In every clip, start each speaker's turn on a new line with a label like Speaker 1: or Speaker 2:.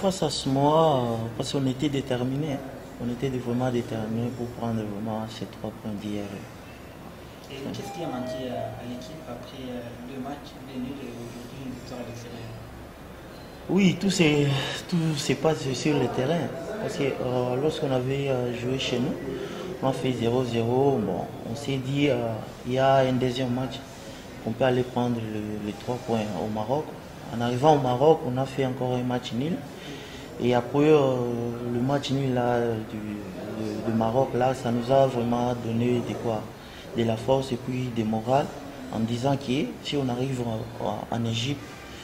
Speaker 1: face à ce mois, parce qu'on était déterminés. On était vraiment déterminés pour prendre vraiment ces 3 points d'hier.
Speaker 2: Et qu'est-ce qui a manqué à l'équipe après 2 matchs venus et aujourd'hui une victoire à l'extérieur?
Speaker 1: Oui, tout se passe sur le terrain. Parce que lorsqu'on avait joué chez nous, on a fait 0-0. Bon, on s'est dit il y a un deuxième match, on peut aller prendre les 3 points au Maroc. En arrivant au Maroc, on a fait encore un match nul. Et après le match nul là, du Maroc, là, ça nous a vraiment donné de la force et puis des morales en disant que si on arrive en Égypte,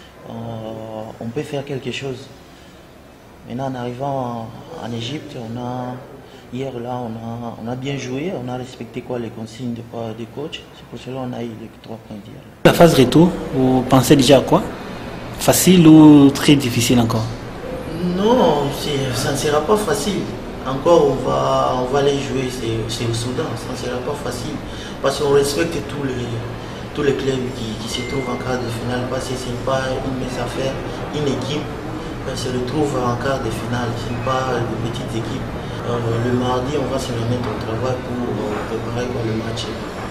Speaker 1: on peut faire quelque chose. Maintenant, en arrivant en Égypte, hier là, on a bien joué, on a respecté les consignes des coachs. C'est pour cela qu'on a eu les 3 points d'hier.
Speaker 2: La phase retour, vous pensez déjà à quoi? Facile ou très difficile encore?
Speaker 1: Non, ça ne sera pas facile. Encore, on va aller jouer, c'est au Soudan, ça ne sera pas facile. Parce qu'on respecte tous les clubs qui se trouvent en quart de finale, parce que ce n'est pas une mince affaire, une équipe se retrouve en quart de finale, ce n'est pas de petites équipes. Le mardi, on va se remettre au travail pour préparer le match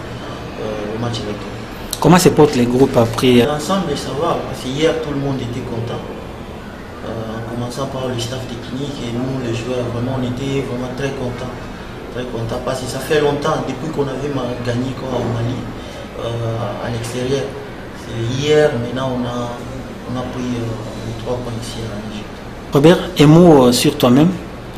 Speaker 1: retour.
Speaker 2: Comment se portent les groupes après?
Speaker 1: L'ensemble, ça va, parce qu'hier, tout le monde était content. En commençant par le staff technique et nous, les joueurs, vraiment, on était vraiment très contents. Très contents, parce que ça fait longtemps, depuis qu'on avait gagné au Mali, à l'extérieur. Hier, maintenant, on a pris les 3 points ici en Égypte.
Speaker 2: Robert, un mot sur toi-même.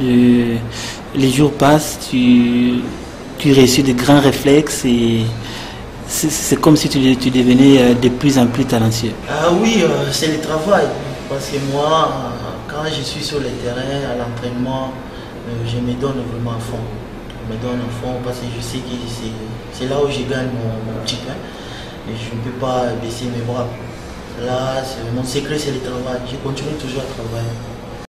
Speaker 2: Les jours passent, tu réussis de grands réflexes et c'est comme si tu devenais de plus en plus talentueux.
Speaker 1: Ah oui, c'est le travail. Parce que moi, quand je suis sur le terrain, à l'entraînement, je me donne vraiment à fond. Je me donne à fond parce que je sais que c'est là où je gagne mon petit pain. Et je ne peux pas baisser mes bras. Là, mon secret, c'est le travail. Je continue toujours à travailler.